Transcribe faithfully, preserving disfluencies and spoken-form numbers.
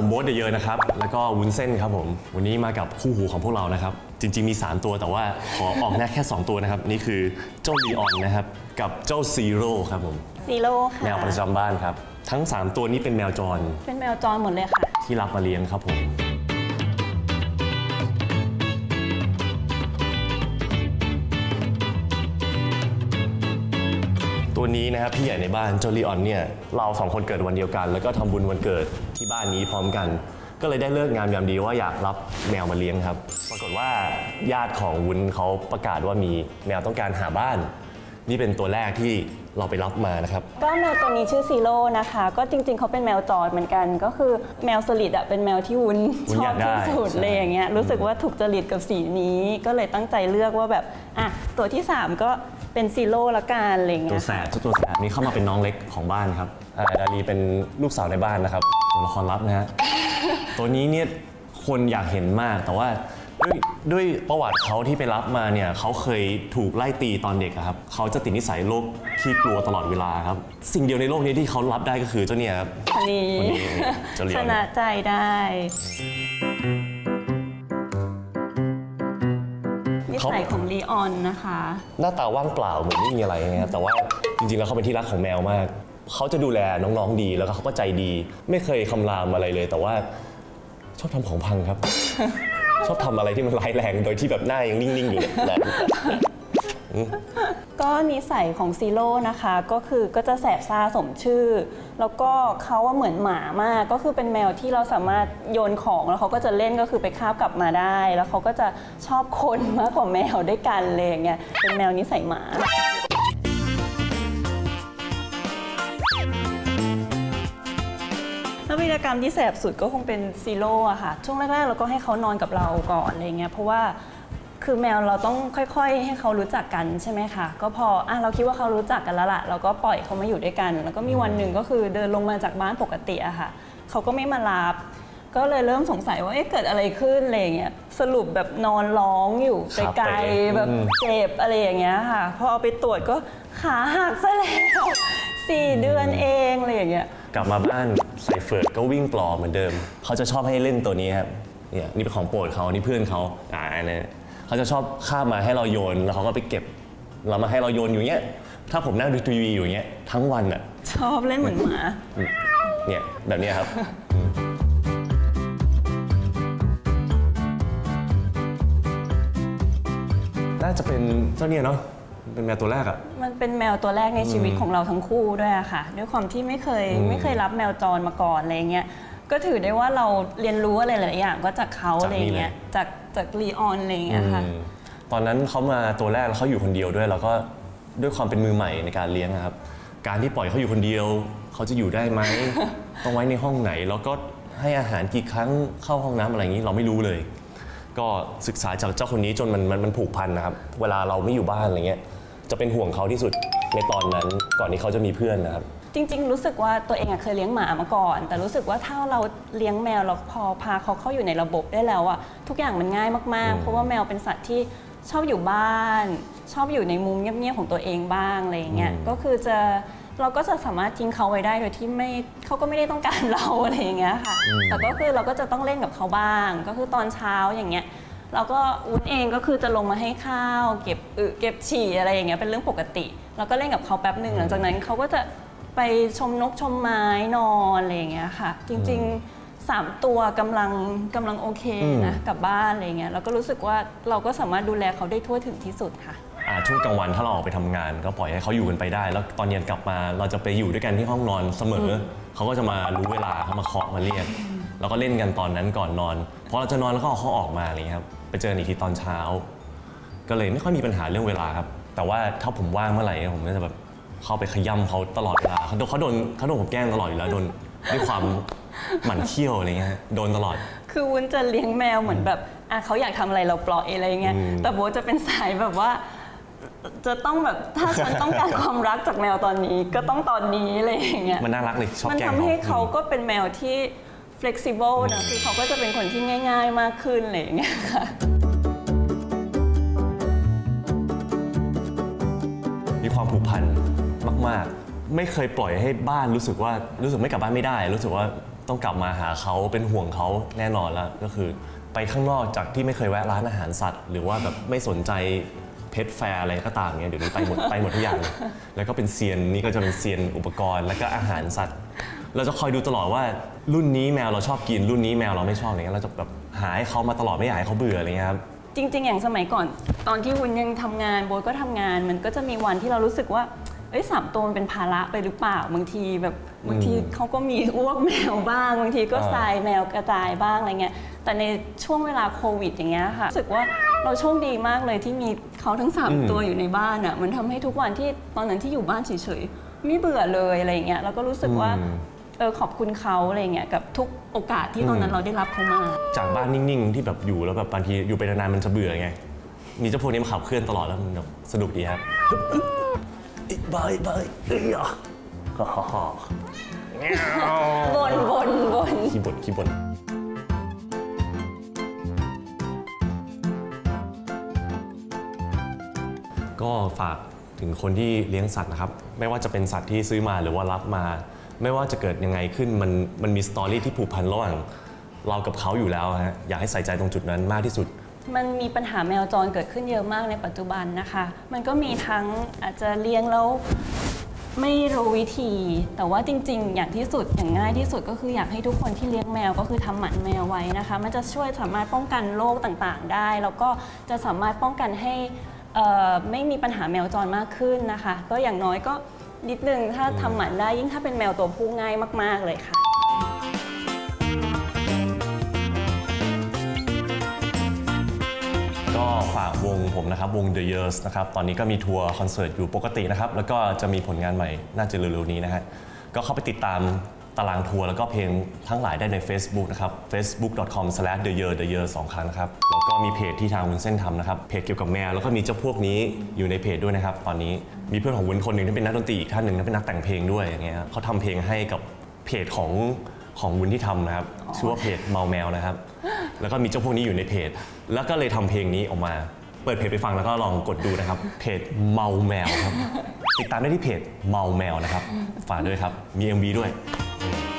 โบ๊ทเยอะๆนะครับแล้วก็วุ้นเส้นครับผมวันนี้มากับคู่หูของพวกเรานะครับจริงๆมีสามตัวแต่ว่าขอออกแค่แค่สองตัวนะครับนี่คือเจ้าลีออนนะครับกับเจ้าซีโร่ครับผมซีโร่ค่ะแมวประจำบ้านครับทั้งสามตัวนี้เป็นแมวจรเป็นแมวจรหมดเลยค่ะที่รับมาเลี้ยงครับผมตัวนี้นะครับพี่ใหญ่ในบ้านเจ้าลีออนเนี่ยเราสองคนเกิดวันเดียวกันแล้วก็ทำบุญวันเกิดที่บ้านนี้พร้อมกันก็เลยได้เลิกงามยามดีว่าอยากรับแมวมาเลี้ยงครับปรากฏว่าญาติของวุ้นเขาประกาศว่ามีแมวต้องการหาบ้านนี่เป็นตัวแรกที่เราไปรับมานะครับก็แมวตัวนี้ชื่อซีโร่นะคะก็จริงๆเขาเป็นแมวจรเหมือนกันก็คือแมวสลิดอ่ะเป็นแมวที่วุ้นชอบที่สุดเลยอย่างเงี้ยรู้สึกว่าถูกจริตกับสีนี้ก็เลยตั้งใจเลือกว่าแบบอ่ะตัวที่สามก็เป็นซีโร่ละกันอะไรเงี้ยตัวแสบตัวแสบนี้เข้ามาเป็นน้องเล็กของบ้านครับดาลีเป็นลูกสาวในบ้านนะครับตัวละครลับนะฮะ ตัวนี้เนี่ยคนอยากเห็นมากแต่ว่าด้วยด้วยประวัติเขาที่ไปรับมาเนี่ยเขาเคยถูกไล่ตีตอนเด็กครับเขาจะติดนิสัยโรคขี้กลัวตลอดเวลาครับสิ่งเดียวในโลกนี้ที่เขารับได้ก็คือเจ้าเนี่ยครับคนนี้ชนะใจได้นิสัยของลีออนนะคะหน้าตาว่างเปล่าเหมือนไม่มีอะไรนะแต่ว่าจริงๆแล้วเขาเป็นที่รักของแมวมากเขาจะดูแลน้องๆดีแล้วก็เขาก็ใจดีไม่เคยคำรามอะไรเลยแต่ว่าชอบทำของพังครับ ชอบทำอะไรที่มันร้ายแรงโดยที่แบบหน้ายังนิ่งๆอยู่แบบก็นิสัยของซีโร่นะคะก็คือก็จะแสบซ่าสมชื่อแล้วก็เขาว่าเหมือนหมามากก็คือเป็นแมวที่เราสามารถโยนของแล้วเขาก็จะเล่นก็คือไปคาบกลับมาได้แล้วเขาก็จะชอบคนมากกว่าแมวด้วยกันเลยอย่างเงี้ยเป็นแมวนิสัยหมาแล้ววีรกรรมที่แสบสุดก็คงเป็นซีโร่อะค่ะช่วงแรกๆเราก็ให้เขานอนกับเราก่อนอะไรเงี้ยเพราะว่าคือแมวเราต้องค่อยๆให้เขารู้จักกันใช่ไหมคะก็พออ่ะเราคิดว่าเขารู้จักกันแล้วล่ะเราก็ปล่อยเขามาอยู่ด้วยกันแล้วก็มีวันหนึ่งก็คือเดินลงมาจากบ้านปกติอะค่ะเขาก็ไม่มารับก็เลยเริ่มสงสัยว่าเอ๊ะเกิดอะไรขึ้นอะไรเงี้ยสรุปแบบนอนร้องอยู่ไกลๆแบบเจ็บอะไรอย่างเงี้ยค่ะพอเอาไปตรวจก็ขาหักซะแล้วสี่เดือนเองอะไรอย่างเงี้ยกลับมาบ้านใส่เฟิร์สก็วิ่งปลอเหมือนเดิมเขาจะชอบให้เล่นตัวนี้ครับเนี่ยนี่เป็นของโปรดเขานี่เพื่อนเขาอ่าเนี่ยเขาจะชอบข้ามมาให้เราโยนแล้วเขาก็ไปเก็บเรามาให้เราโยนอยู่เงี้ยถ้าผมนั่งดูทีวีอยู่เงี้ยทั้งวันอ่ะชอบเล่นเหมือนหมาเนี่ยแบบนี้ครับน่าจะเป็นเจ้าเนี่ยเนาะเป็นแมวตัวแรกอะมันเป็นแมวตัวแรกในชีวิตของเราทั้งคู่ด้วยอะค่ะด้วยความที่ไม่เคยไม่เคยรับแมวจรมาก่อนอะไรเงี้ยก็ถือได้ว่าเราเรียนรู้อะไรหลายอย่างก็จากเขาอะไรเงี้ยจากจากลีออนอะไรเงี้ยค่ะตอนนั้นเขามาตัวแรกแล้วเขาอยู่คนเดียวด้วยแล้วก็ด้วยความเป็นมือใหม่ในการเลี้ยงนะครับการที่ปล่อยเขาอยู่คนเดียวเขาจะอยู่ได้ไหม ต้องไว้ในห้องไหนแล้วก็ให้อาหารกี่ครั้งเข้าห้องน้ำอะไรอย่างนี้เราไม่รู้เลยก็ศึกษาจากเจ้าคนนี้จนมันมันมันผูกพันนะครับเวลาเราไม่อยู่บ้านอะไรเงี้ยจะเป็นห่วงเขาที่สุดในตอนนั้นก่อนที่เขาจะมีเพื่อนนะครับจริงๆรู้สึกว่าตัวเองเคยเลี้ยงหมามาก่อนแต่รู้สึกว่าถ้าเราเลี้ยงแมวเราพอพาเขาเข้าอยู่ในระบบได้แล้วอะทุกอย่างมันง่ายมากๆเพราะว่าแมวเป็นสัตว์ที่ชอบอยู่บ้านชอบอยู่ในมุมเงียบๆของตัวเองบ้างอะไรอย่างเงี้ยก็คือจะเราก็จะสามารถทิ้งเขาไว้ได้โดยที่ไม่เขาก็ไม่ได้ต้องการเราอะไรอย่างเงี้ยค่ะแต่ก็คือเราก็จะต้องเล่นกับเขาบ้างก็คือตอนเช้าอย่างเงี้ยเราก็วุ้นเองก็คือจะลงมาให้ข้าวเก็บอึเก็บฉี่อะไรอย่างเงี้ยเป็นเรื่องปกติเราก็เล่นกับเขาแป๊บหนึ่งหลังจากนั้นเขาก็จะไปชมนกชมไม้นอนอะไรอย่างเงี้ยค่ะจริงๆสามตัวกำลังกำลังโอเคนะกับบ้านอะไรเงี้ยเราก็รู้สึกว่าเราก็สามารถดูแลเขาได้ทั่วถึงที่สุดค่ะช่วงกลางวันถ้าเราออกไปทำงานก็ปล่อยให้เขาอยู่กันไปได้แล้วตอนเย็นกลับมาเราจะไปอยู่ด้วยกันที่ห้องนอนเสมอเขาก็จะมารู้เวลาเขามาเคาะมาเรียกแล้วก็เล่นกันตอนนั้นก่อนนอนพอเราจะนอนแล้วก็เอาเขาออกมาอะไรเงี้ยครับไปเจออีกทีตอนเช้าก็เลยไม่ค่อยมีปัญหาเรื่องเวลาครับแต่ว่าถ้าผมว่างเมื่อไหร่ผมก็จะแบบเข้าไปขย้ำเขาตลอดเวลาเขาโดนเขาโดนเขาโดนผมแกล้งตลอดอยู่แล้วโดนด้วยความหมั่นเขี้ยวอะไรเงี้ยโดนตลอดคือวุ้นจะเลี้ยงแมวเหมือนแบบอ่ะเขาอยากทำอะไรเราปล่อยอะไรเงี้ยแต่โบ๊ทจะเป็นสายแบบว่าจะต้องแบบถ้าฉันต้องการความรักจากแมวตอนนี้ก็ต้องตอนนี้อะไรอย่างเงี้ยมันน่ารักเลยชอบแกล้งเขามันทำให้เขาก็เป็นแมวที่ flexible นะคือเขาก็จะเป็นคนที่ง่ายๆมากขึ้นอะไรอย่างเงี้ยค่ะมีความผูกพันมากๆไม่เคยปล่อยให้บ้านรู้สึกว่ารู้สึกไม่กลับบ้านไม่ได้รู้สึกว่าต้องกลับมาหาเขาเป็นห่วงเขาแน่นอนแล้วก็คือไปข้างนอกจากที่ไม่เคยแวะร้านอาหารสัตว์ หรือว่าแบบไม่สนใจเพชรแฟร์อะไรก็ตามเงี้ยเดี๋ยวนี้ไปหมดไปหมดทุกอย่างเลยแล้วก็เป็นเซียนนี่ก็จะเป็นเซียนอุปกรณ์แล้วก็อาหารสัตว์เราจะคอยดูตลอดว่ารุ่นนี้แมวเราชอบกินรุ่นนี้แมวเราไม่ชอบอะไรเงี้ยเราจะแบบหาให้เขามาตลอดไม่อยากให้เขาเบื่ออะไรเงี้ยครับจริงๆอย่างสมัยก่อนตอนที่วุ้นยังทำงานโบ๊ทก็ทำงานมันก็จะมีวันที่เรารู้สึกว่าเอ้ยสามตัวมันเป็นภาระไปหรือเปล่าบางทีแบบบางทีเขาก็มีอ้วกแมวบ้างบางทีก็ทรายแมวกระจายบ้างอะไรเงี้ยแต่ในช่วงเวลาโควิดอย่างเงี้ยค่ะรู้สึกว่าเราโชคดีมากเลยที่มีเขาทั้งสามตัวอยู่ในบ้านอ่ะมันทำให้ทุกวันที่ตอนนั้นที่อยู่บ้านเฉยๆไม่เบื่อเลยอะไรเงี้ยแล้วก็รู้สึกว่าเออขอบคุณเขาอะไรเงี้ยกับทุกโอกาสที่ตอนนั้นเราได้รับเขามาจากบ้านนิ่งๆที่แบบอยู่แล้วแบบบางทีอยู่ไปนานๆมันจะเบื่อไงมีเจ้าพวกนี้มาขับเคลื่อนตลอดแล้วมันแบบสนุกดีครับบายบายเอ้ยอ่ะบนบนบนขี้บ่นขี้บ่นก็ฝากถึงคนที่เลี้ยงสัตว์นะครับไม่ว่าจะเป็นสัตว์ที่ซื้อมาหรือว่ารับมาไม่ว่าจะเกิดยังไงขึ้นมันมันมีสตอรี่ที่ผูกพันระหว่างเรากับเขาอยู่แล้วฮะอยากให้ใส่ใจตรงจุดนั้นมากที่สุดมันมีปัญหาแมวจรเกิดขึ้นเยอะมากในปัจจุบันนะคะมันก็มีทั้งอาจจะเลี้ยงแล้วไม่รู้วิธีแต่ว่าจริงๆอย่างที่สุดอย่างง่ายที่สุดก็คืออยากให้ทุกคนที่เลี้ยงแมวก็คือทำหมันแมวไว้นะคะมันจะช่วยสามารถป้องกันโรคต่างๆได้แล้วก็จะสามารถป้องกันให้ไม่มีปัญหาแมวจรมากขึ้นนะคะก็อย่างน้อยก็นิดนึงถ้าทำหมันได้ยิ่งถ้าเป็นแมวตัวผู้ง่ายมากๆเลยค่ะก็ฝากวงผมนะครับวง The Years นะครับตอนนี้ก็มีทัวร์คอนเสิร์ตอยู่ปกตินะครับแล้วก็จะมีผลงานใหม่น่าจะเร็วๆนี้นะฮะก็เข้าไปติดตามตารางทัวร์แล้วก็เพลงทั้งหลายได้ใน Facebook นะครับ เฟซบุ๊ก ดอท คอม สแลช เดอะ เยอร์ เดอะ เยอร์ สองครั้งนะครับแล้วก็มีเพจที่ทางวุ้นเส้นทำนะครับเพจเกี่ยวกับแมวแล้วก็มีเจ้าพวกนี้อยู่ในเพจด้วยนะครับตอนนี้มีเพื่อนของวุ้นคนหนึ่งที่เป็นนักดนตรีอีกท่านหนึ่งที่เป็นนักแต่งเพลงด้วยอย่างเงี้ยเขาทำเพลงให้กับเพจของของวุ้นที่ทำนะครับชื่อว่าเพจเมาแมวนะครับแล้วก็มีเจ้าพวกนี้อยู่ในเพจแล้วก็เลยทำเพลงนี้ออกมาเปิดเพจไปฟังแล้วก็ลองกดดูนะครับเพจเมาแมวครับติดตามได้ที่เพจเมาแมวนะครับฝากด้วยครับมี เอ็ม วี ด้วย